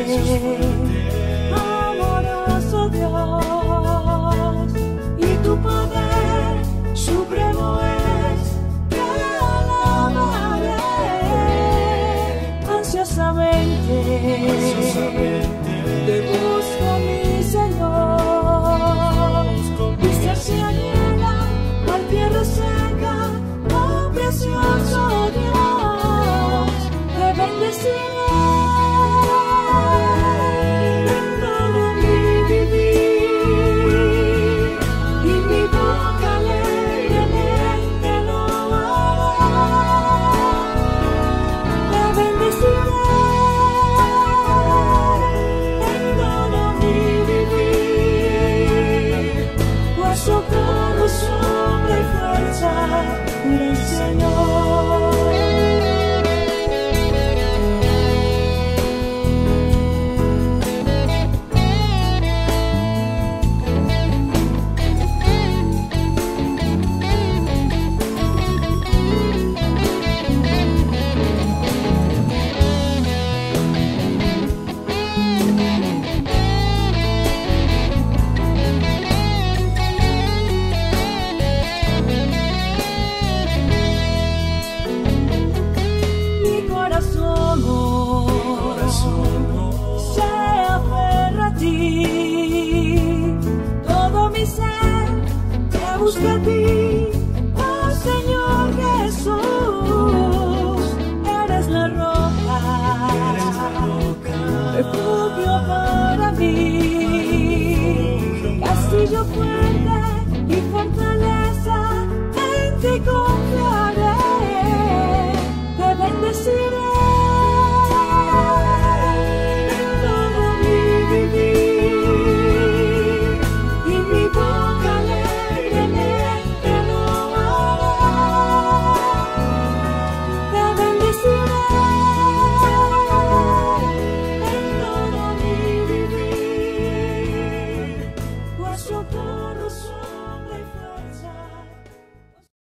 amoroso Dios, y tu poder supremo es, te alabaré ansiosamente, te busco mi Señor, mi ser se anhela al tierra seca, oh precioso Dios, te bendeciré. Socorro, sombra y fuerza del Señor. Se aferra a ti, todo mi ser te busca a ti, oh Señor Jesús, eres la roca, refugio para mí, castillo fuerte y fortaleza en ti.